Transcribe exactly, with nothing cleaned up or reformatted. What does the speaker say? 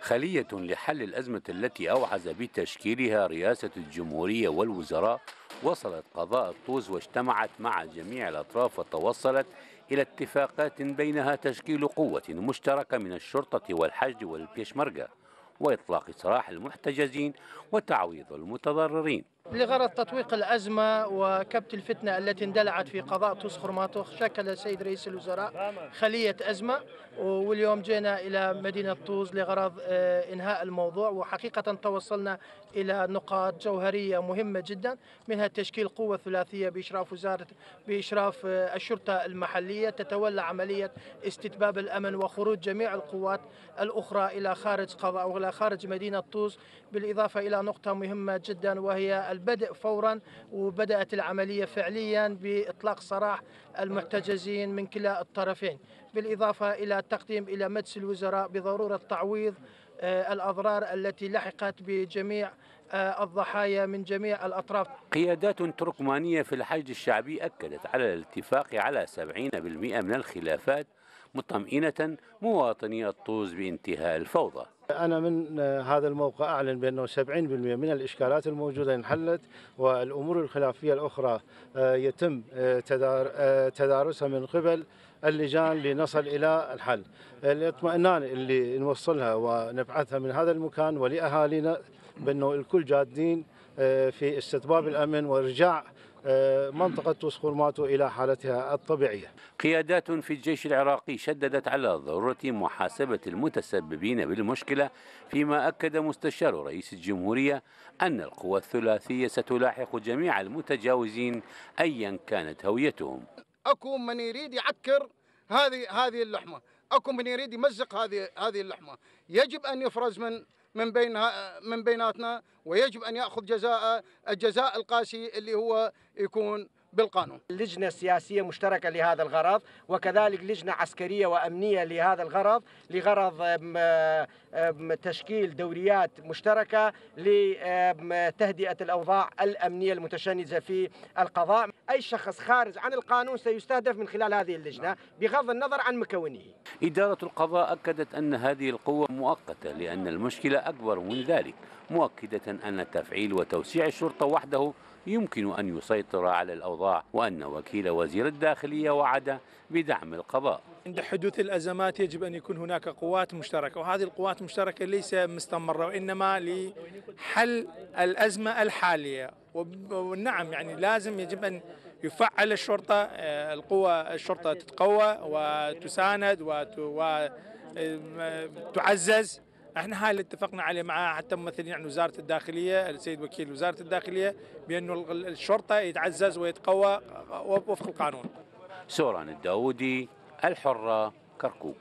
خلية لحل الأزمة التي أوعز بتشكيلها رئاسة الجمهورية والوزراء وصلت قضاء الطوز واجتمعت مع جميع الأطراف وتوصلت إلى اتفاقات بينها تشكيل قوة مشتركة من الشرطة والحشد والبيشمركة وإطلاق سراح المحتجزين وتعويض المتضررين. لغرض تطويق الأزمة وكبت الفتنة التي اندلعت في قضاء طوس خرماطوخ، شكل السيد رئيس الوزراء خلية أزمة، واليوم جينا إلى مدينة طوس لغرض إنهاء الموضوع. وحقيقة توصلنا إلى نقاط جوهرية مهمة جدا، منها تشكيل قوة ثلاثية بإشراف وزارة بإشراف الشرطة المحلية تتولى عملية استتباب الأمن وخروج جميع القوات الأخرى إلى خارج قضاء وإلى خارج مدينة طوس، بالإضافة إلى نقطة مهمة جدا وهي البدء فورا، وبدأت العملية فعليا بإطلاق سراح المحتجزين من كلا الطرفين، بالإضافة إلى التقديم إلى مجلس الوزراء بضرورة تعويض الأضرار التي لحقت بجميع الضحايا من جميع الأطراف. قيادات تركمانية في الحشد الشعبي أكدت على الاتفاق على سبعين بالمئة من الخلافات، مطمئنة مواطني الطوز بانتهاء الفوضى. أنا من هذا الموقع أعلن بأنه سبعين بالمئة من الإشكالات الموجودة انحلت، والأمور الخلافية الأخرى يتم تدارسها من قبل اللجان لنصل إلى الحل. الاطمئنان اللي نوصلها ونبعثها من هذا المكان ولأهالينا بأنه الكل جادين في استتباب الأمن وإرجاع منطقة طوس خرماطو إلى حالتها الطبيعية. قيادات في الجيش العراقي شددت على ضرورة محاسبة المتسببين بالمشكلة، فيما أكد مستشار رئيس الجمهورية أن القوى الثلاثية ستلاحق جميع المتجاوزين أيا كانت هويتهم. أكو من يريد يعكر هذه هذه اللحمة، أكو من يريد يمزق هذه هذه اللحمة، يجب أن يفرز من من بينها من بيناتنا، ويجب أن يأخذ جزاء الجزاء القاسي اللي هو يكون بالقانون. لجنة سياسية مشتركة لهذا الغرض، وكذلك لجنة عسكرية وأمنية لهذا الغرض، لغرض تشكيل دوريات مشتركة لتهدئة الأوضاع الأمنية المتشنجة في القضاء. أي شخص خارج عن القانون سيستهدف من خلال هذه اللجنة بغض النظر عن مكونه. إدارة القضاء أكدت أن هذه القوة مؤقتة لأن المشكلة أكبر من ذلك، مؤكدة أن تفعيل وتوسيع الشرطة وحده يمكن أن يسيطر على الأوضاع، وأن وكيل وزير الداخلية وعد بدعم القضاء. عند حدوث الأزمات يجب أن يكون هناك قوات مشتركة، وهذه القوات المشتركة ليس مستمرة وإنما لحل الأزمة الحالية. ونعم يعني لازم يجب أن يفعل الشرطة، القوة الشرطة تتقوى وتساند وتعزز. احنا هاي اللي اتفقنا عليه مع حتى ممثلين عن وزارة الداخلية، السيد وكيل وزارة الداخلية، بأنه الشرطة يتعزز ويتقوى وفق القانون. سوران الداودي، الحرة، كركوك.